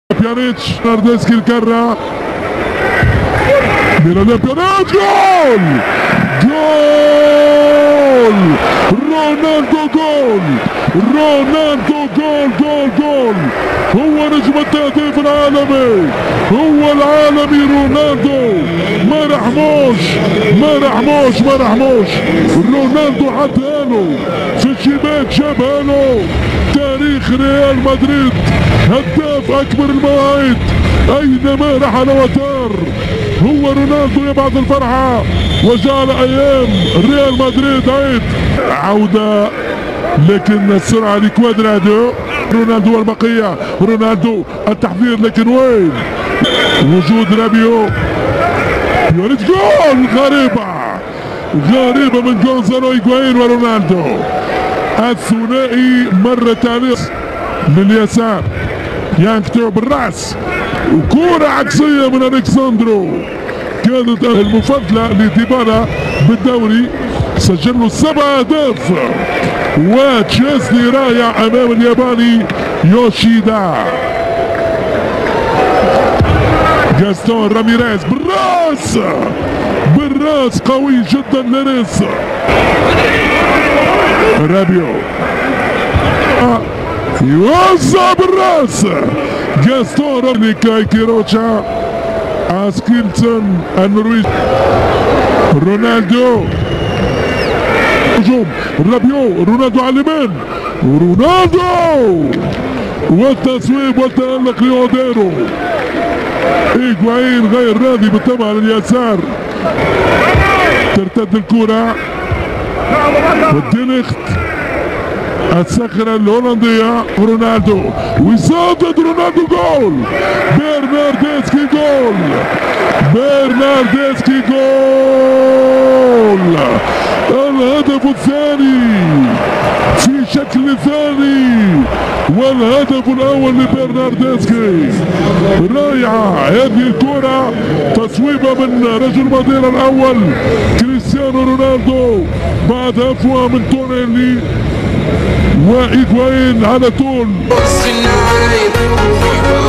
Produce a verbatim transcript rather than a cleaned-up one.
بيانيتش ناردسكي الكرة ميلان بيانيتش جول جول رونالدو جول رونالدو جول جول جول هو نجم التهديف العالمي هو العالمي رونالدو ما رحموش ما رحموش ما رحموش رونالدو حطها له في الشباك جابها له تاريخ ريال مدريد هداف اكبر المواعيد اينما رحل وتار هو رونالدو يبعث الفرحه وجعل ايام ريال مدريد عيد عوده لكن السرعه لكوادرادو رونالدو والبقيه رونالدو التحضير لكن وين وجود رابيو يريد جول غريبه غريبه من جونزالو هيغوايين ورونالدو الثنائي مرة عليه لليسار يانكتو بالراس وكرة عكسية من الكساندرو كانت المفضلة لديبالا بالدوري سجل له سبع اهداف وتشيزني رايع امام الياباني يوشيدا جاستون راميريز بالراس بالراس قوي جدا لريس رابيو يوزع بالراس جاستون لكاي كيروتشا اسكيلتون النرويج رونالدو هجوم رابيو رونالدو على اليمين رونالدو والتصويب والتألق لأوديرو هيغوايين غير راضي بالطبع على اليسار ترتد الكرة والدينخت الصخرة الهولندية رونالدو ويصدد رونالدو جول برناردسكي جول برناردسكي جول الهدف الثاني في شكل ثاني والهدف الاول لبرناردسكي رائعة هذه الكرة تصويبة من رجل مدينة الاول كريستيانو رونالدو بعد هفوة من تونيلي وإيغوايين على طول